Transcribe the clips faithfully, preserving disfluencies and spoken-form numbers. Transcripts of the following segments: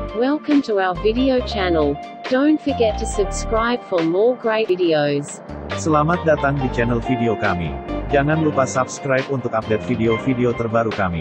Welcome to our video channel. Don't forget to subscribe for more great videos. Selamat datang di channel video kami. Jangan lupa subscribe untuk update video-video terbaru kami.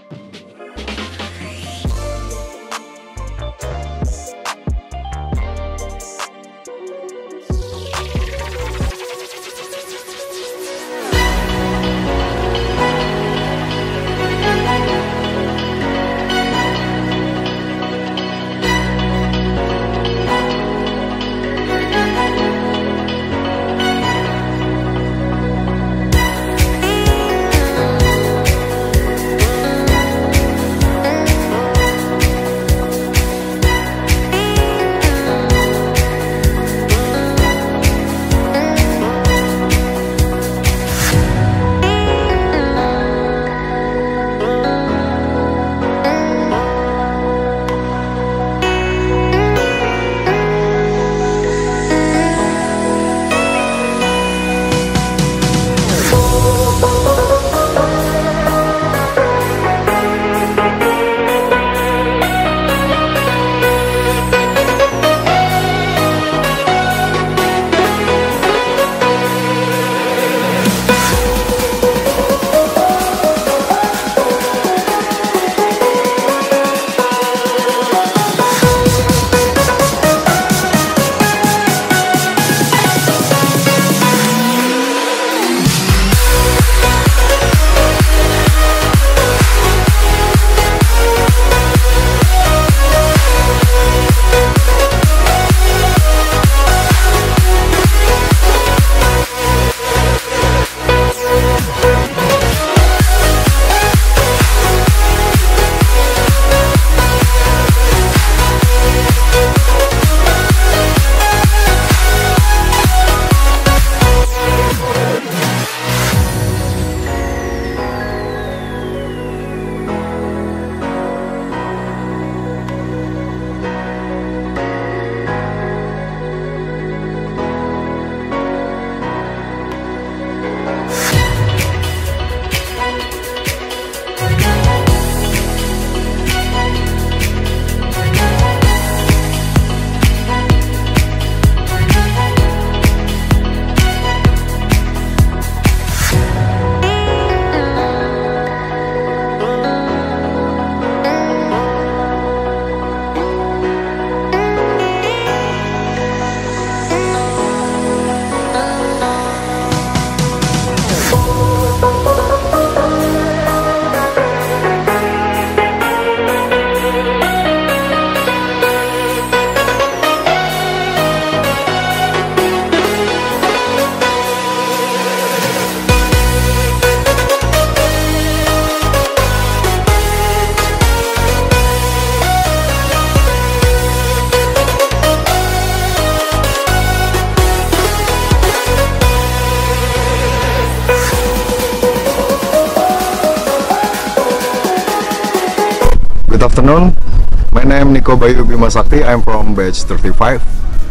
Good afternoon, my name Niko Bayu Bima Sakti. I'm from batch thirty-five.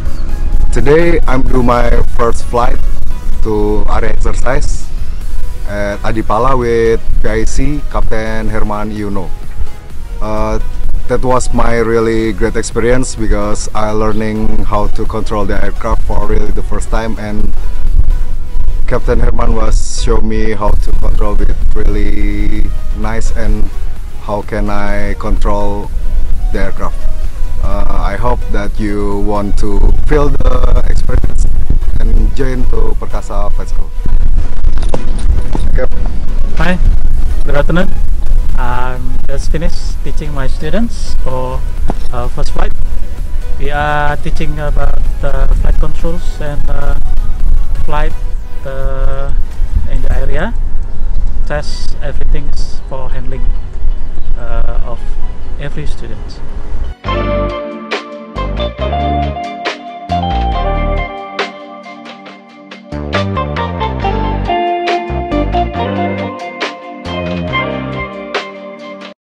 Today I'm doing my first flight to area exercise at Adipala with P I C Captain Herman Yuno. Uh, that was my really great experience because I learning how to control the aircraft for really the first time, and Captain Herman was show me how to control it really nice and how can I control the aircraft. Uh, I hope that you want to feel the experience and join to Perkasa Flight School. Okay. Hi, good afternoon. I'm just finished teaching my students for uh, first flight. We are teaching about uh, flight controls and uh, flight uh, in the area. Test everything for handling Uh, of every student.